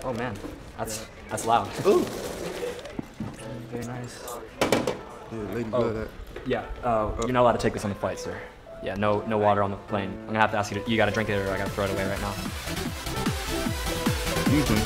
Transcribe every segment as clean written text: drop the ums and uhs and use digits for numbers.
Oh man, that's loud. Ooh. Very nice. Yeah, lady blood that. Yeah, you're not allowed to take this on the flight, sir. Yeah, no water on the plane. I'm gonna have to ask you you gotta drink it or I gotta throw it away right now. You drink.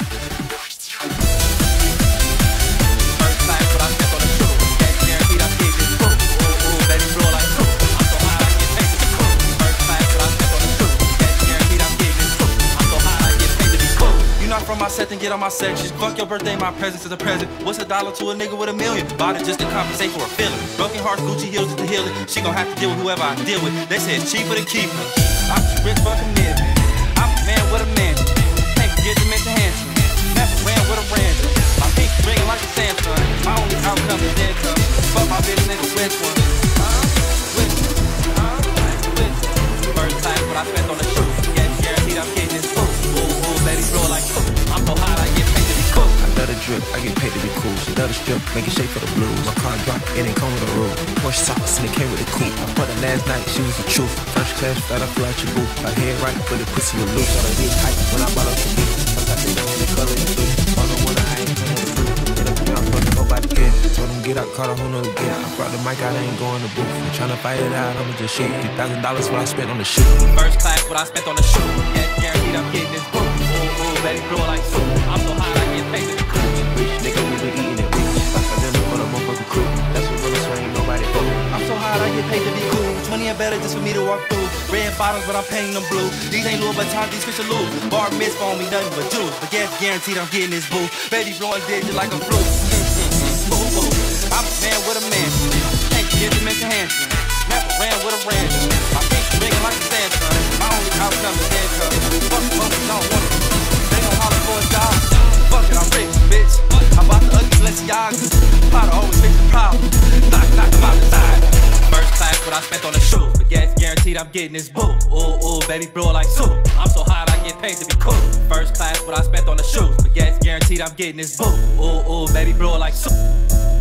From my set and get on my section. Fuck your birthday, my presence is a present. What's $1 to a nigga with $1 million? Bought it just to compensate for a feeling. Broken hearts, Gucci heels just to heal it. She gon' have to deal with whoever I deal with. They say it's cheaper to keep her. I'm rich fucking nigga. I'm a man with a mansion. Can't forget to mention handsome. Never ran with a ransom. My pink ring like a Samsung. My only outcome is dead come. Fuck my bitch nigga, which one? Which one? First time what I spent on the shoe. Yeah, guaranteed I'm getting this food. Ooh, baby, blow like food. I'm so hot, I get paid to be cool. I love the drip, I get paid to be cool. She love the strip, make it shake for the blues. My car drop, it ain't come with a rule. Porsche socks and it came with a coupe. I put her last night, she was the truth. First class flight, I flew out your booth. Her head right, but the pussy was loose. All I did hype when I bought up the beat. Sometimes they don't the color the blue. All the one I ain't playing the blue. Get up and I'm fucking nobody again. Told them get out, caught a whole nother gear. I brought the mic out, I ain't going to booth. I'm tryna fight it out, I'ma just shoot. $3,000 what I spent on the shoe. First class what I spent on the shoe. Yeah, guaranteed I'm getting this book. Ooh, baby, blow like soup. I'm so hot, I get paid to be cool. Rich nigga, we been eating it rich. I done for the motherfucking crew. That's what really swing, nobody go. I'm so hot, I get paid to be cool. 20 and better just for me to walk through. Red bottoms, but I'm painting them blue. These ain't Louis Vuitton, these fish are loose. Bar mitzvah on me, nothing but juice. But yeah, guaranteed I'm getting this boo. Baby blowing digits like a flu. I'm a man with a mansion. Can't forget to mention handsome. Never ran with a ransom. My pink ringing like a Samsung. My only outcome is dead come. Fuck, don't want it. They gon' holler for a job. Fuck it, I'm rich, bitch. I bought the ugly Balenciagas. Potter always fix the problem. Knock them out the side. First class what I spent on the shoe. But gas guaranteed I'm getting this boo. Ooh, baby, blow like soup. I'm so hot I get paid to be cool. First class what I spent on the shoes. But gas guaranteed I'm getting this boo. Ooh, baby, blow like soup.